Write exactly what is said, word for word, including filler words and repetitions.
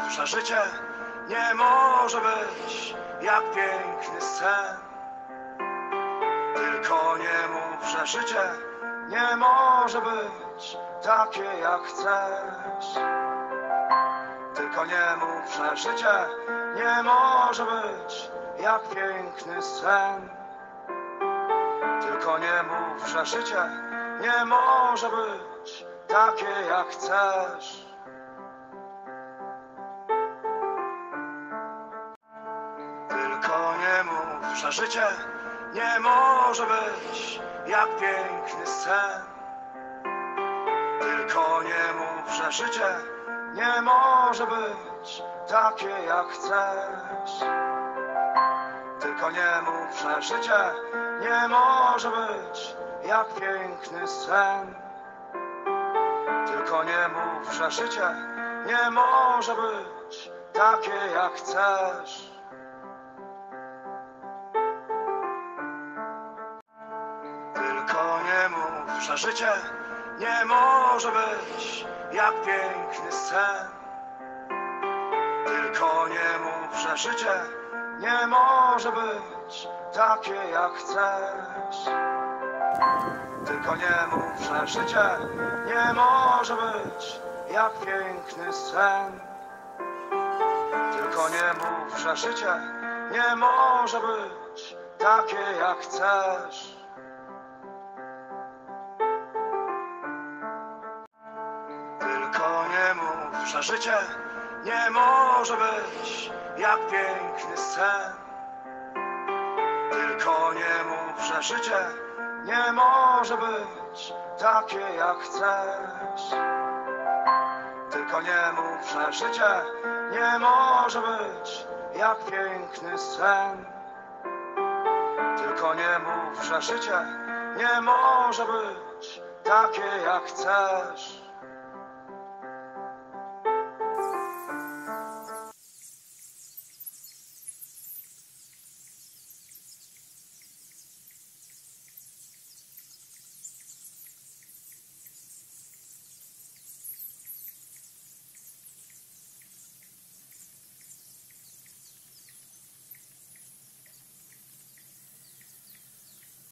mów, że życie nie może być jak piękny sen. Tylko nie mów, że życie nie może być takie jak chcesz. Tylko nie mów, że życie nie może być jak piękny sen. Tylko nie mów, że życie nie może być takie jak chcesz. Tylko nie mów, że życie nie może być jak piękny sen. Tylko nie mów, że życie nie może być takie jak chcesz. Tylko nie mów, że życie nie może być jak piękny sen. Tylko nie mów, że życie nie może być takie jak chcesz. Tylko nie mów, że życie nie może być jak piękny sen. Tylko nie mów, że życie nie może być takie jak chcesz. Tylko nie mów, że życie nie może być jak piękny sen. Tylko nie mów, że życie nie może być takie jak chcesz. Tylko nie mów, że życie nie może być jak piękny sen. Tylko nie mów, że życie nie może być takie jak chcesz. Tylko nie mów, że życie nie może być jak piękny sen. Tylko nie mów, że życie nie może być takie jak chcesz.